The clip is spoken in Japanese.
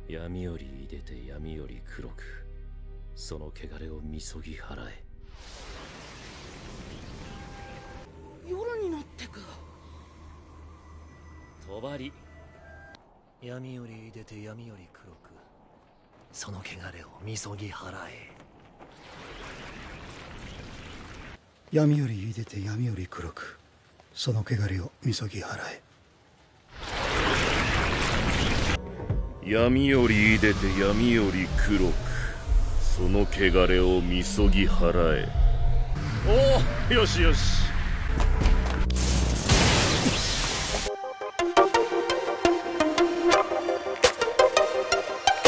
闇より出て闇より黒く、その汚れをみそぎ払え。 夜になってく。 帳。 闇より出て闇より黒く、その汚れをみそぎ払え。 闇より出て闇より黒く、その汚れをみそぎ払え。 闇より出て闇より黒く、その汚れをみそぎ払え。おお、よしよし。